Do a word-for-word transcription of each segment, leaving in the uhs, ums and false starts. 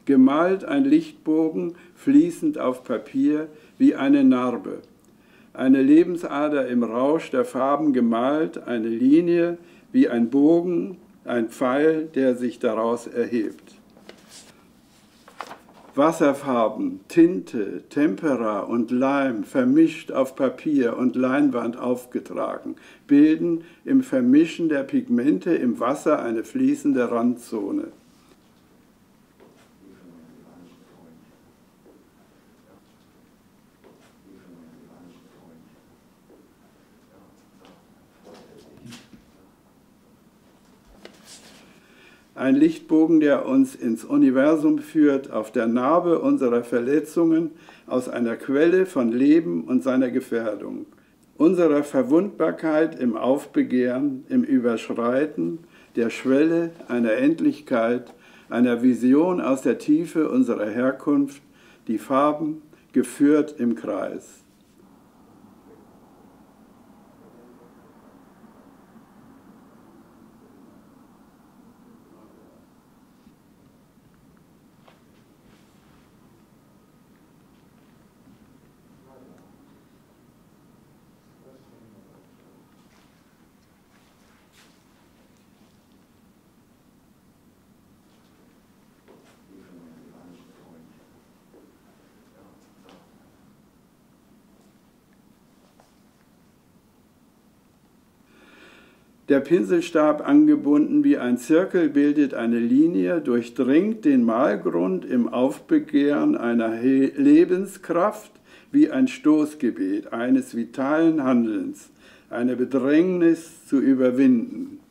gemalt ein Lichtbogen fließend auf Papier wie eine Narbe, eine Lebensader im Rausch der Farben gemalt, eine Linie wie ein Bogen, ein Pfeil, der sich daraus erhebt. Wasserfarben, Tinte, Tempera und Leim vermischt auf Papier und Leinwand aufgetragen, bilden im Vermischen der Pigmente im Wasser eine fließende Randzone. Ein Lichtbogen, der uns ins Universum führt, auf der Narbe unserer Verletzungen, aus einer Quelle von Leben und seiner Gefährdung, unserer Verwundbarkeit im Aufbegehren, im Überschreiten, der Schwelle einer Endlichkeit, einer Vision aus der Tiefe unserer Herkunft, die Farben geführt im Kreis. Der Pinselstab angebunden wie ein Zirkel bildet eine Linie, durchdringt den Malgrund im Aufbegehren einer Lebenskraft wie ein Stoßgebet eines vitalen Handelns, eine Bedrängnis zu überwinden.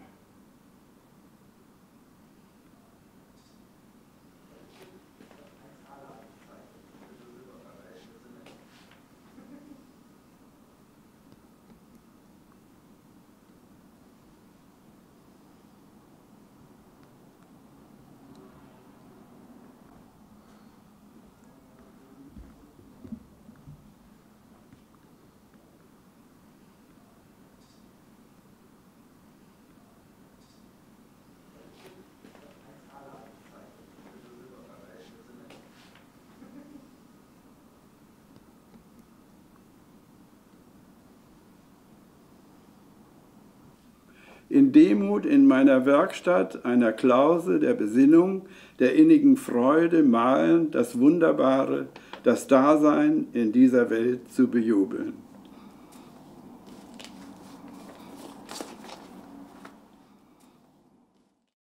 In Demut in meiner Werkstatt, einer Klause der Besinnung, der innigen Freude, malen, das Wunderbare, das Dasein in dieser Welt zu bejubeln.